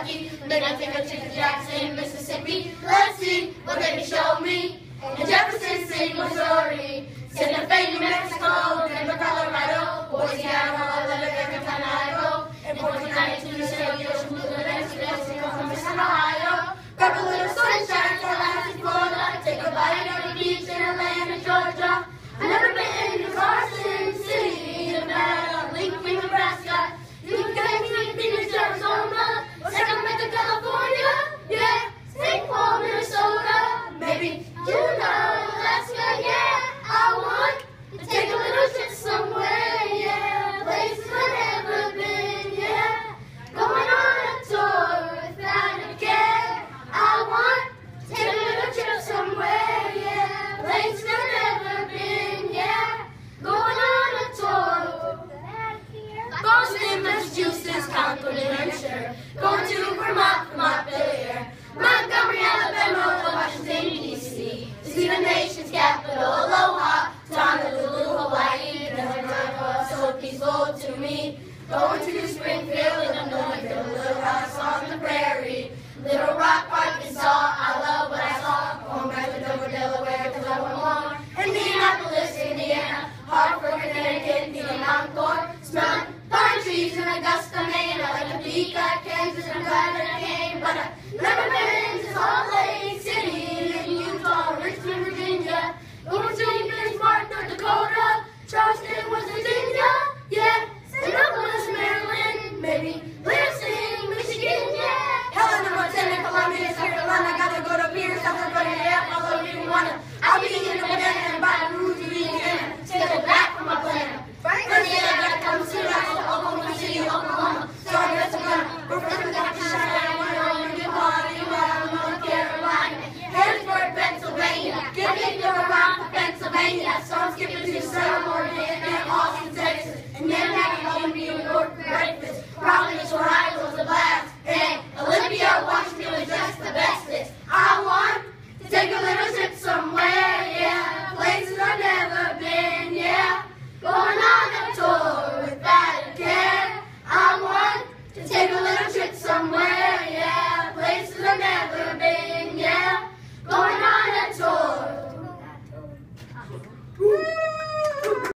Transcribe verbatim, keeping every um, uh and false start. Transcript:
Kentucky. Then I take a trip to Jackson, Mississippi. Let's see what they can show me. In Jefferson City, Missouri, Santa Fe, New Mexico, Denver, Colorado, Boise, Idaho, Atlanta, Idaho, and fourteen ninety-two, St. Ocean Blue, New Mexico, Columbus, Ohio. Grab a little sunshine, Tallahassee, Florida. Take a bite on the beach in Atlanta, Georgia. I've never been to Carson City, Nevada, Lincoln, Nebraska. You can take me to Phoenix, Arizona, or Sacramento, California. Yeah, Saint Paul, Minnesota. Maybe Juneau, Alaska. Yeah, I want to take a little trip somewhere. Yeah, places I've never been. Yeah, going on a tour without a care. I want to take a little trip somewhere. Yeah, places I've never been. Yeah, going on a tour. Boston, Massachusetts, Concord, New Hampshire. Going to Vermont, Montpelier. Montgomery, Alabama, Washington, D C To see the nation's capital, Aloha. To Honolulu, Hawaii. Desert so peaceful to me. Going to Springfield, Illinois. Build a little house on the prairie. Little Rock, Arkansas. I love what I saw. Going back to Dover, Delaware, because I want more. Indianapolis, Indiana. Hartford, Connecticut. Feeling Encore. Smelling pine trees in Augusta, Maine. I like to peak at Kansas. I'm glad that I came, but I've never been to Salt Lake.